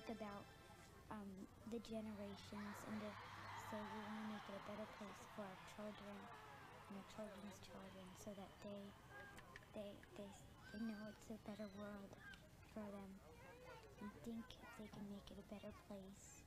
think about the generations and to say we want to make it a better place for our children and our children's children, so that they know it's a better world for them, and think if they can make it a better place.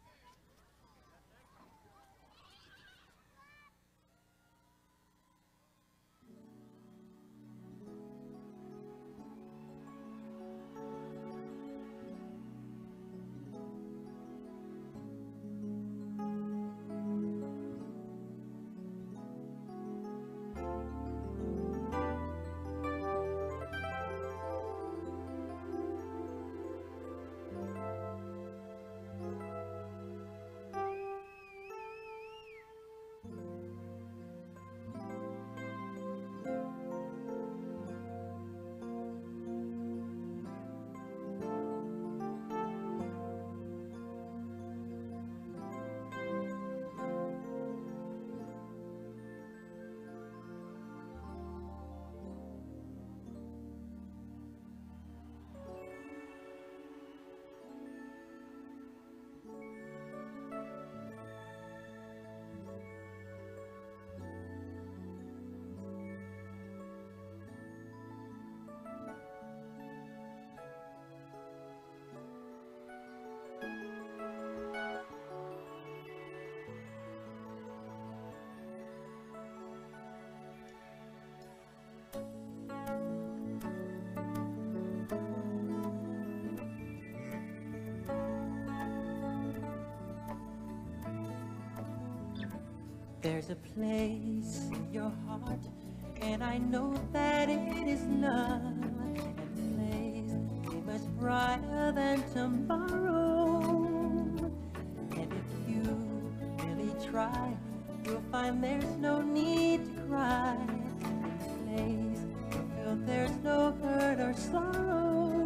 There's a place in your heart, and I know that it is love. And a place much brighter than tomorrow. And if you really try, you'll find there's no need to cry. In a place you feel there's no hurt or sorrow.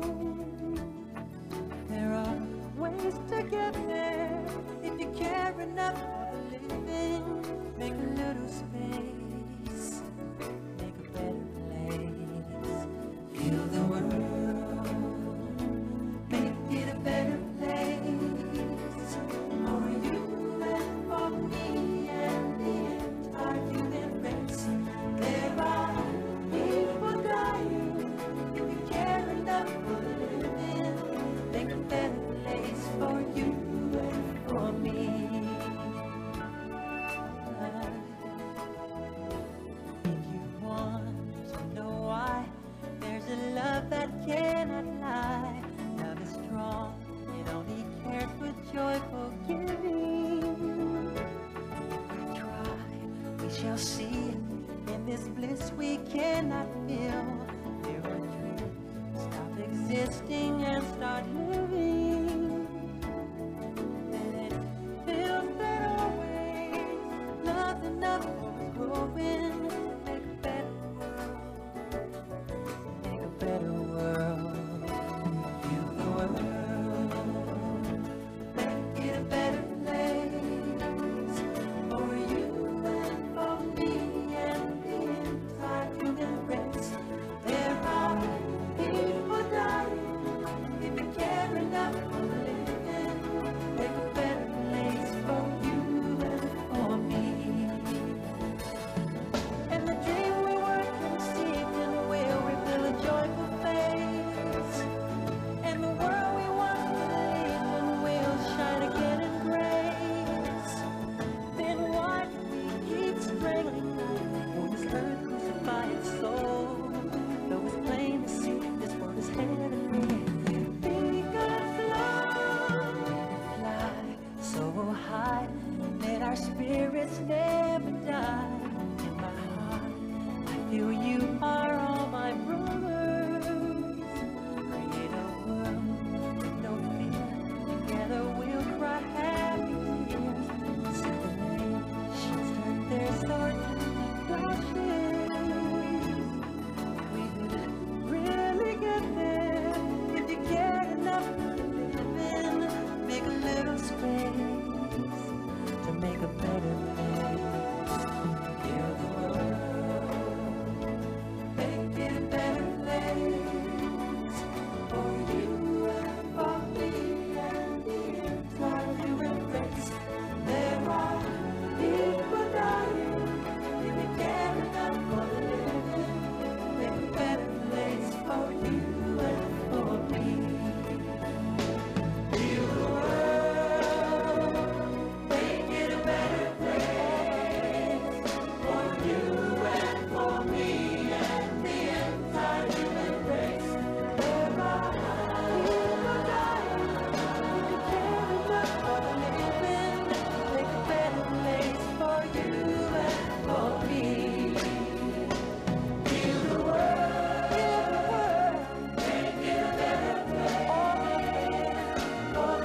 There are ways to get there if you care enough for living. Make a little space, make a better place. Heal the world, make it a better place. For you and for me and the entire human race. There are people dying. If you care enough for living, make a better place for you and for me.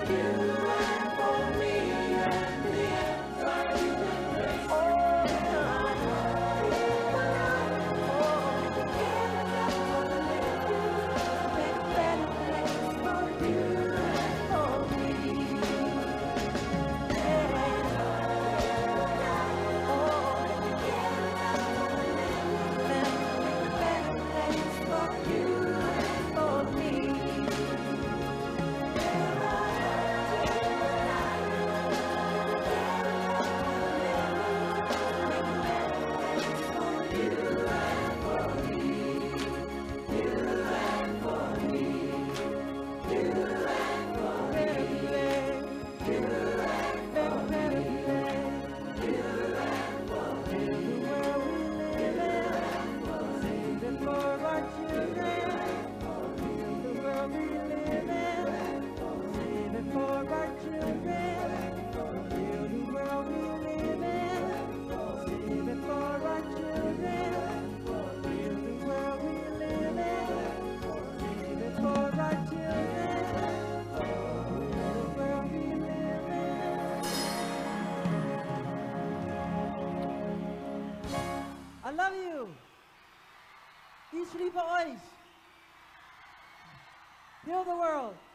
I love you. Each Lipa Ois. Heal the world.